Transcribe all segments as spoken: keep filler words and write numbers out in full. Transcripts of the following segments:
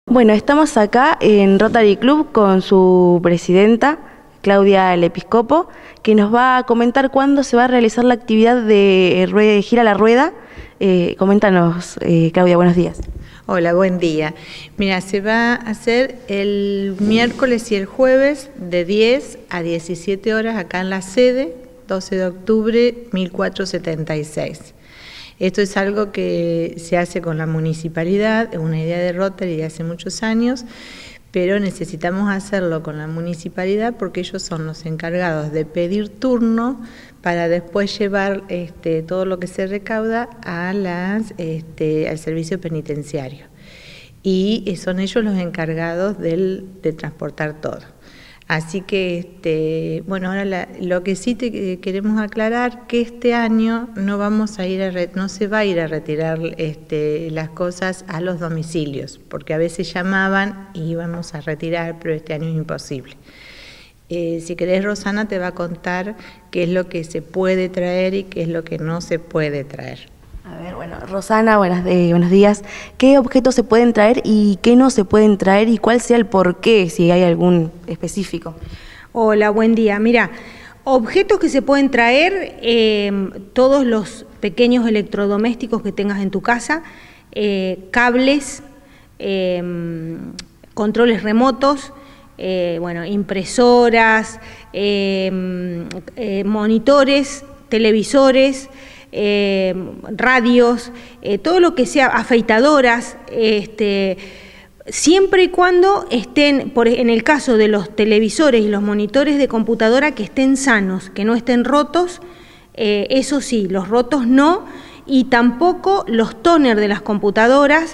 Bueno, estamos acá en Rotary Club con su presidenta, Claudia Lepiscopo, que nos va a comentar cuándo se va a realizar la actividad de Gira la Rueda. Eh, coméntanos, eh, Claudia, buenos días. Hola, buen día. Mira, se va a hacer el miércoles y el jueves de diez a diecisiete horas acá en la sede, doce de octubre mil cuatrocientos setenta y seis. Esto es algo que se hace con la municipalidad, es una idea de Rotary de hace muchos años, pero necesitamos hacerlo con la municipalidad porque ellos son los encargados de pedir turno para después llevar este, todo lo que se recauda a las, este, al servicio penitenciario. Y son ellos los encargados del, de transportar todo. Así que, este, bueno, ahora la, lo que sí te queremos aclarar, que este año no vamos a ir a re, no se va a ir a retirar este, las cosas a los domicilios, porque a veces llamaban y íbamos a retirar, pero este año es imposible. Eh, si querés, Rosana te va a contar qué es lo que se puede traer y qué es lo que no se puede traer. A ver, bueno, Rosana, buenas, eh, buenos días. ¿Qué objetos se pueden traer y qué no se pueden traer y cuál sea el porqué, si hay algún específico? Hola, buen día. Mira, objetos que se pueden traer, eh, todos los pequeños electrodomésticos que tengas en tu casa, eh, cables, eh, controles remotos, eh, bueno, impresoras, eh, eh, monitores, televisores, Eh, radios, eh, todo lo que sea, afeitadoras, este, siempre y cuando estén, por, en el caso de los televisores y los monitores de computadora, que estén sanos, que no estén rotos, eh, eso sí, los rotos no, y tampoco los toners de las computadoras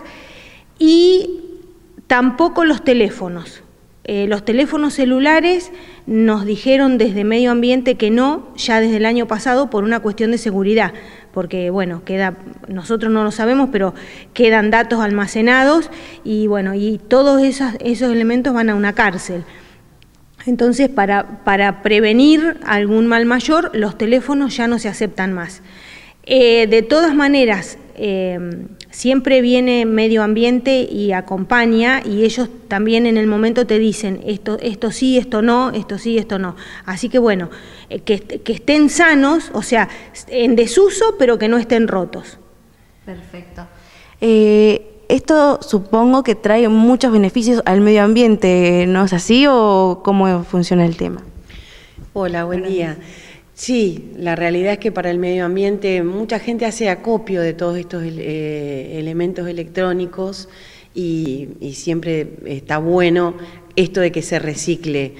y tampoco los teléfonos. Eh, los teléfonos celulares nos dijeron desde Medio Ambiente que no, ya desde el año pasado por una cuestión de seguridad, porque bueno, queda, nosotros no lo sabemos, pero quedan datos almacenados y bueno, y todos esos, esos elementos van a una cárcel. Entonces, para, para prevenir algún mal mayor, los teléfonos ya no se aceptan más. Eh, de todas maneras, eh, siempre viene Medio Ambiente y acompaña, y ellos también en el momento te dicen esto, esto sí, esto no, esto sí, esto no. Así que bueno, eh, que, que estén sanos, o sea, en desuso, pero que no estén rotos. Perfecto. Eh, esto supongo que trae muchos beneficios al medio ambiente, ¿no es así o cómo funciona el tema? Hola, buen día. Sí, la realidad es que para el medio ambiente mucha gente hace acopio de todos estos eh, elementos electrónicos y, y siempre está bueno esto de que se recicle,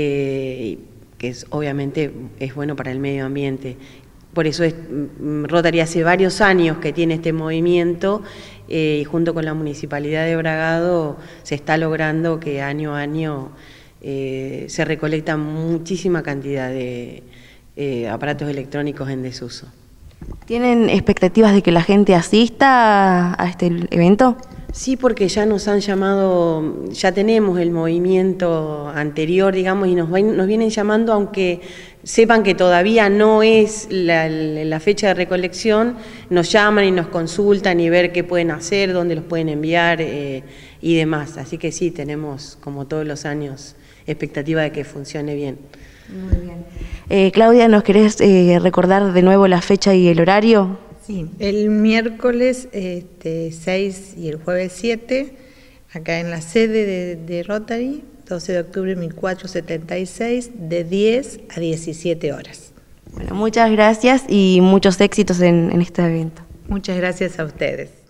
eh, que es, obviamente es bueno para el medio ambiente. Por eso es, Rotary hace varios años que tiene este movimiento eh, y junto con la Municipalidad de Bragado se está logrando que año a año eh, se recolecta muchísima cantidad de Eh, aparatos electrónicos en desuso. ¿Tienen expectativas de que la gente asista a este evento? Sí, porque ya nos han llamado, ya tenemos el movimiento anterior, digamos, y nos, nos vienen llamando, aunque sepan que todavía no es la, la fecha de recolección, nos llaman y nos consultan y ver qué pueden hacer, dónde los pueden enviar eh, y demás. Así que sí, tenemos, como todos los años, expectativa de que funcione bien. Muy bien. Eh, Claudia, ¿nos querés eh, recordar de nuevo la fecha y el horario? Sí, el miércoles este, seis y el jueves siete, acá en la sede de, de Rotary, doce de octubre de mil cuatrocientos setenta y seis, de diez a diecisiete horas. Bueno, muchas gracias y muchos éxitos en, en este evento. Muchas gracias a ustedes.